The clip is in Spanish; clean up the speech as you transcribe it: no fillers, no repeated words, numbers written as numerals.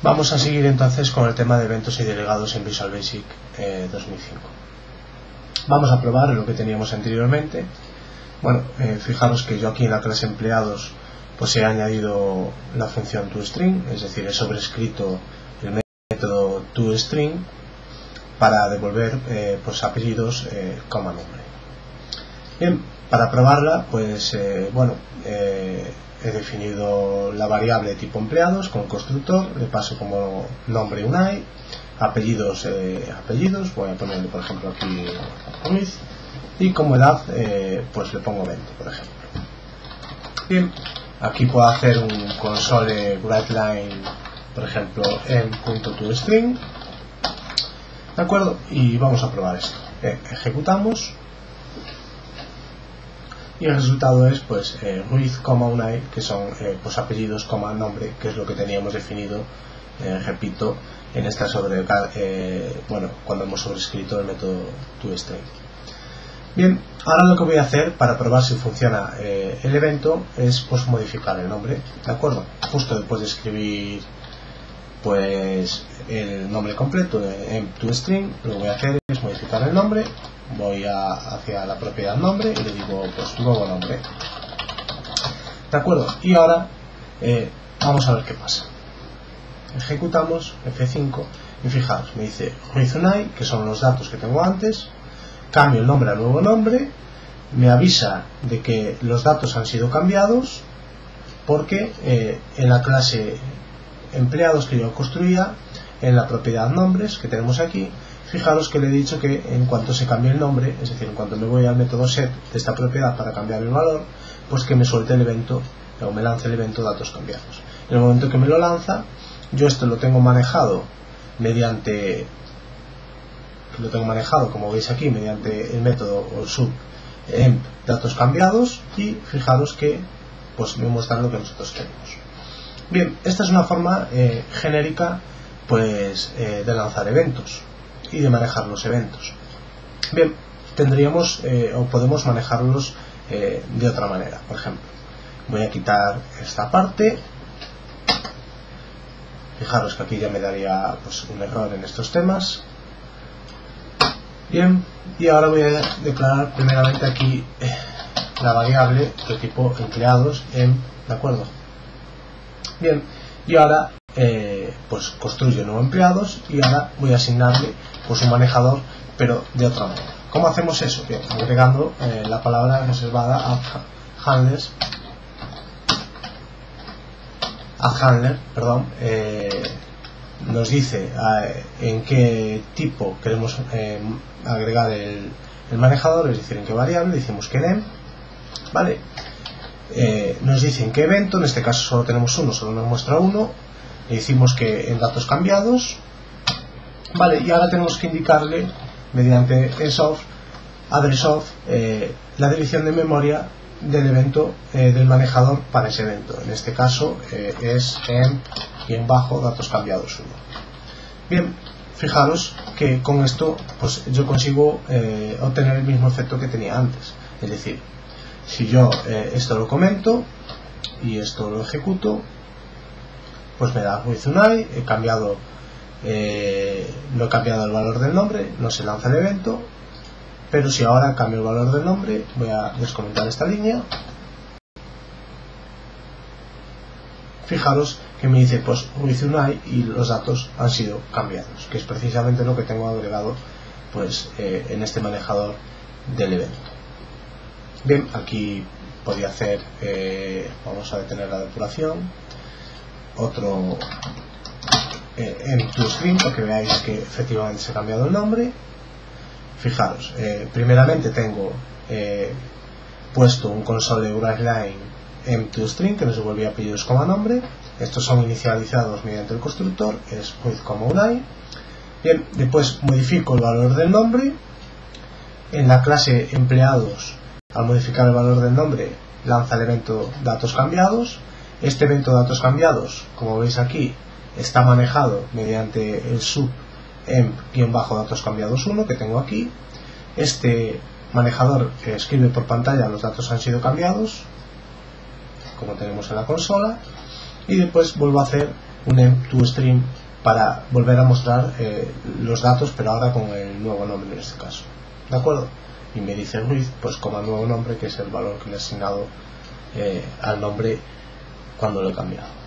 Vamos a seguir entonces con el tema de eventos y delegados en Visual Basic 2005. Vamos a probar lo que teníamos anteriormente. Bueno, fijaros que yo aquí en la clase empleados pues he añadido la función toString, es decir, he sobrescrito el método toString para devolver pues apellidos, coma nombre. Bien, para probarla pues he definido la variable tipo empleados con constructor, le paso como nombre Unai, apellidos, voy a ponerle por ejemplo aquí Ruiz, y como edad pues le pongo 20 por ejemplo. Bien, aquí puedo hacer un console writeLine por ejemplo en .toString, de acuerdo, y vamos a probar esto. Ejecutamos y el resultado es pues Ruiz, Unai, que son pues apellidos, nombre, que es lo que teníamos definido, repito, en esta cuando hemos sobrescrito el método toString. Bien, ahora lo que voy a hacer para probar si funciona el evento es pues modificar el nombre, de acuerdo, justo después de escribir pues el nombre completo en toString, lo que voy a hacer es modificar el nombre. Voy hacia la propiedad nombre y le digo pues nuevo nombre, de acuerdo, y ahora vamos a ver qué pasa. Ejecutamos F5 y fijaros, me dice Ruiz Unai, que son los datos que tengo antes, cambio el nombre a nuevo nombre, me avisa de que los datos han sido cambiados porque en la clase empleados que yo construía, en la propiedad nombres que tenemos aquí, fijaros que le he dicho que en cuanto se cambie el nombre, es decir, en cuanto me voy al método set de esta propiedad para cambiar el valor, pues que me suelte el evento o me lance el evento datos cambiados. En el momento que me lo lanza, yo esto lo tengo manejado como veis aquí, mediante el método o sub emp datos cambiados, y fijaros que pues me muestra lo que nosotros queremos. Bien, esta es una forma genérica pues de lanzar eventos y de manejar los eventos. Bien, tendríamos o podemos manejarlos de otra manera. Por ejemplo, voy a quitar esta parte. Fijaros que aquí ya me daría pues un error en estos temas. Bien, y ahora voy a declarar primeramente aquí la variable de tipo empleados en, ¿de acuerdo? Bien, y ahora pues construyo nuevos empleados y ahora voy a asignarle pues un manejador, pero de otra manera. ¿Cómo hacemos eso? Bien, agregando la palabra reservada a handler, nos dice en qué tipo queremos agregar el manejador, es decir, en qué variable, decimos que en, ¿vale? Nos dice en qué evento, en este caso solo tenemos uno, solo nos muestra uno, le decimos que en datos cambiados, vale, y ahora tenemos que indicarle mediante address_of la dirección de memoria del evento del manejador para ese evento. En este caso es datos cambiados 1. Bien, fijaros que con esto pues yo consigo obtener el mismo efecto que tenía antes, es decir, si yo esto lo comento y esto lo ejecuto, pues me da Ruiz Unai, no he cambiado el valor del nombre, no se lanza el evento, pero si ahora cambio el valor del nombre, voy a descomentar esta línea, fijaros que me dice pues Ruiz Unai y los datos han sido cambiados, que es precisamente lo que tengo agregado pues en este manejador del evento. Bien, aquí podía hacer, vamos a detener la depuración, otro en toString para que veáis que efectivamente se ha cambiado el nombre. Fijaros, primeramente tengo puesto un console writeLine en toString que nos devolvía apellidos como nombre. Estos son inicializados mediante el constructor, es Ruiz Unai. Bien, después modifico el valor del nombre. En la clase empleados, al modificar el valor del nombre, lanza el evento datos cambiados. Este evento datos cambiados, como veis aquí, está manejado mediante el sub emp-datos cambiados 1 que tengo aquí. Este manejador escribe por pantalla los datos han sido cambiados, como tenemos en la consola, y después vuelvo a hacer un empToString para volver a mostrar los datos, pero ahora con el nuevo nombre en este caso, ¿de acuerdo? Y me dice with, pues coma nuevo nombre, que es el valor que le he asignado al nombre cuando lo he cambiado.